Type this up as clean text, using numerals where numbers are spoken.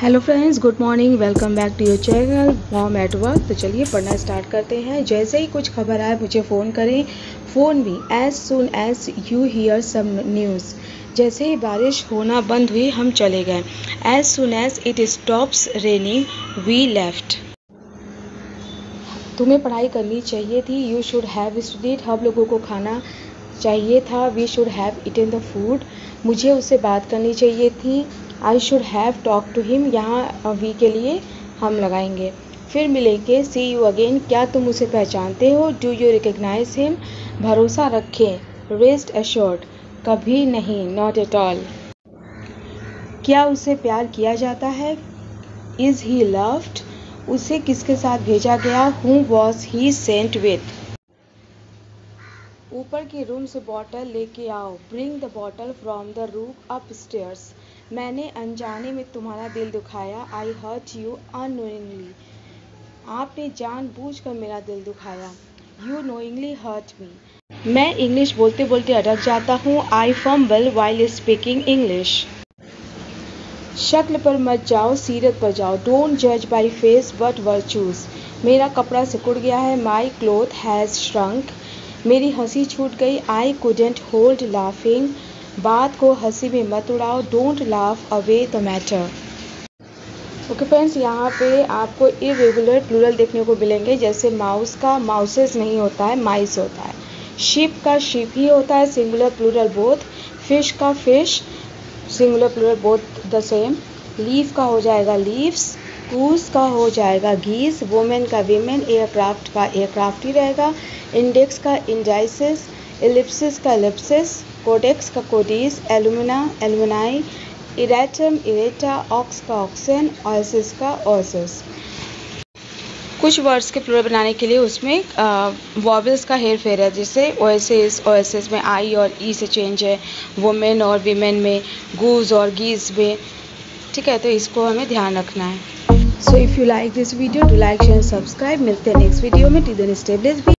Hello friends, good morning. Welcome back to your channel mom at work. तो चलिए पढ़ना start करते हैं। जैसे ही कुछ खबर आए मुझे फ़ोन करें। Phone me as soon as you hear some news. जैसे ही बारिश होना बंद हुई हम चले गए। As soon as it stops raining we left. तुम्हें पढ़ाई करनी चाहिए थी। You should have studied. हम लोगों को खाना चाहिए था। We should have eaten the food. मुझे उससे बात करनी चाहिए थी। I should have talk to him. यहाँ वी के लिए हम लगाएंगे। फिर मिलेंगे। See you again. क्या तुम उसे पहचानते हो? Do you recognise him? भरोसा रखें। Rest assured. कभी नहीं, नॉट एट ऑल। क्या उसे प्यार किया जाता है? Is he loved? उसे किसके साथ भेजा गया? Whom was he sent with? ऊपर के रूम से बॉटल लेके आओ। Bring the bottle from the room upstairs. मैंने अनजाने में तुम्हारा दिल दुखाया। I hurt you unknowingly. आपने जानबूझकर मेरा दिल दुखाया। You knowingly hurt me. मैं इंग्लिश बोलते बोलते अटक जाता हूँ। I fumble while speaking English. शक्ल पर मत जाओ, सीरत पर जाओ। डोंट जज बाई फेस बट वर्चूज। मेरा कपड़ा सिकुड़ गया है। My cloth has shrunk. मेरी हंसी छूट गई। I couldn't hold laughing. बात को हंसी में मत उड़ाओ। Don't laugh away the matter. Okay friends, यहाँ पे आपको इरेगुलर प्लूरल देखने को मिलेंगे। जैसे माउस का माउसेस नहीं होता है, माइस होता है। शिप का शिप ही होता है, सिंगुलर प्लूरल बोथ। फिश का fish, singular plural both the same. Leaf का हो जाएगा लीव्स। गूस का हो जाएगा गीस। वुमेन का वीमेन। एयरक्राफ्ट का एयरक्राफ्ट ही रहेगा। इंडेक्स का इंडाइसिस। इलिप्सिस का इलिप्सिस। कोडेक्स का codices. Alumna alumni. Erratum errata. Ox का ऑक्सन। ऑयसिस का ऑयसिस। कुछ वर्ड्स के प्लूरल बनाने के लिए उसमें वॉवेल्स का हेर फेर है। जैसे ओएसिस, ओएसिस में आई और ई से चेंज है। वुमेन और वीमेन में, गूज और गीज में। ठीक है, तो इसको हमें ध्यान रखना है। So if you like this video, do like share subscribe. मिलते हैं नेक्स्ट वीडियो में। Till then stay blessed.